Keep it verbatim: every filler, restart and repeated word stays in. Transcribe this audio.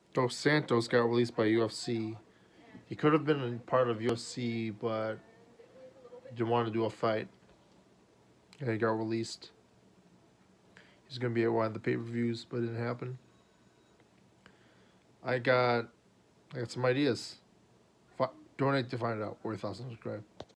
So Santos got released by U F C. He could have been a part of U F C, but didn't want to do a fight, and he got released. He's gonna be at one of the pay per views, but it didn't happen. I got I got some ideas. Fi- donate to find out. Four thousand subscribe.